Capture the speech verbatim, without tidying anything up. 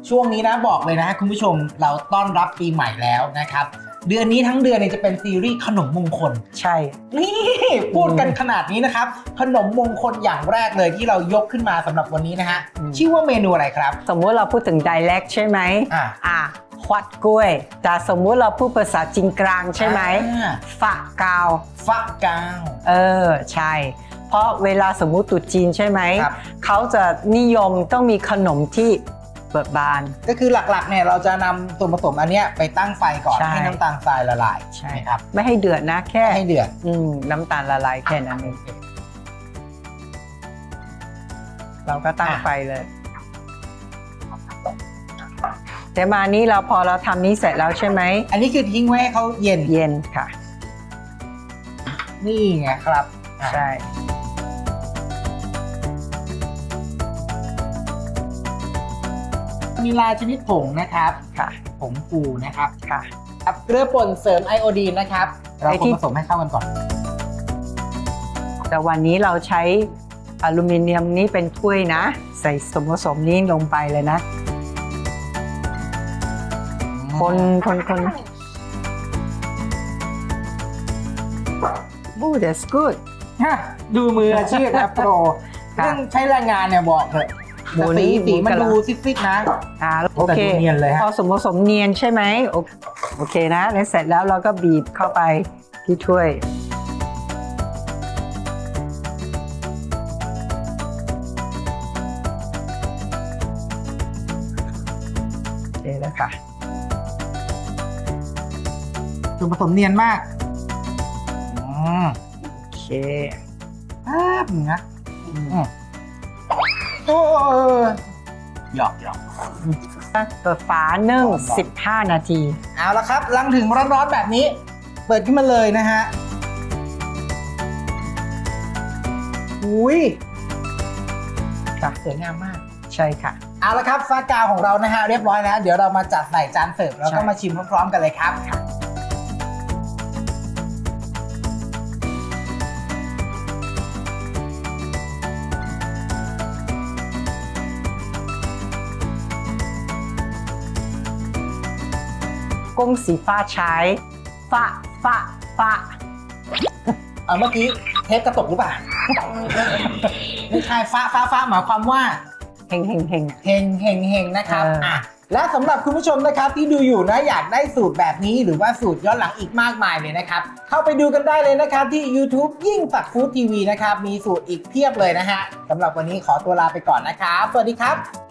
ช่วงนี้นะบอกเลยนะคุณผู้ชมเราต้อนรับปีใหม่แล้วนะครับเดือนนี้ทั้งเดือนเนี่ยจะเป็นซีรีส์ขนมมงคลใช่นี่พูดกันขนาดนี้นะครับขนมมงคลอย่างแรกเลยที่เรายกขึ้นมาสำหรับวันนี้นะฮะชื่อว่าเมนูอะไรครับสมมุติเราพูดถึง dialect ใช่ไหมอ่าอ่าฮวัดกล้วยแต่สมมุติเราพูดภาษาจีนกลางใช่ไหมฝะกาวฝะกาวเออใช่เพราะเวลาสมมุติตรุษจีนใช่ไหมเขาจะนิยมต้องมีขนมที่เบิกบานก็คือหลักๆเนี่ยเราจะนำส่วนผสมอันเนี้ยไปตั้งไฟก่อนให้น้ำตาลทรายละลายใช่ครับไม่ให้เดือดนะแค่ให้เดือดอืมน้ำตาลละลายแค่นั้นเองเราก็ตั้งไฟเลยแต่มานี้เราพอเราทำนี้เสร็จแล้วใช่ไหมอันนี้คือทิ้งไว้ให้เขาเย็นเย็นค่ะนี่ไงครับใช่มีลาชนิดผงนะครับค่ะผงฟูนะครับค่ะเกลือป่นเสริมไอโอดีนนะครับเราคนผสมให้เข้ากันก่อนแต่วันนี้เราใช้อลูมิเนียมนี้เป็นถ้วยนะใส่ส่วนผสมนี้ลงไปเลยนะคนคนคนโอ้ that's good ดูมืออาชีพนะโปรเรื่องใช้แรงงานเนี่ยบอกเถอะสีสีมันดูซิดๆนะอ่าโอเคเนียนเลยฮะพอสมผสมเนียนใช่ไหมโอเคนะแล้วเสร็จแล้วเราก็บีบเข้าไปที่ถ้วยโอเคแล้วค่ะส่วนผสมเนียนมากโอเคภาพนะโอ้หยอกหยอกเปิดฝานึ่งสิบห้านาทีเอาละครับหลังถึงร้อนๆแบบนี้เปิดขึ้นมาเลยนะฮะอุ้ยสวยงามมากใช่ค่ะเอาละครับฟากาวของเรานะฮะเรียบร้อยแล้วเดี๋ยวเรามาจัดใส่จานเสิร์ฟแล้วก็มาชิมพร้อมๆกันเลยครับกงสีฟ้าใช้ฟ้าฟ้าฟ้าอ่าเมื่อกี้เทปกระตกหรือเปล่าไม่ใช่ฟ้าฟ้าฟ้าหมายความว่าเฮงเฮงเฮงเฮงเฮงเฮงนะครับอ่ะและสำหรับคุณผู้ชมนะครับที่ดูอยู่นะอยากได้สูตรแบบนี้หรือว่าสูตรย้อนหลังอีกมากมายเลยนะครับเข้าไปดูกันได้เลยนะครับที่ YouTube ยิ่งศักดิ์ฟู้ดทีวีนะครับมีสูตรอีกเพียบเลยนะฮะสำหรับวันนี้ขอตัวลาไปก่อนนะครับสวัสดีครับ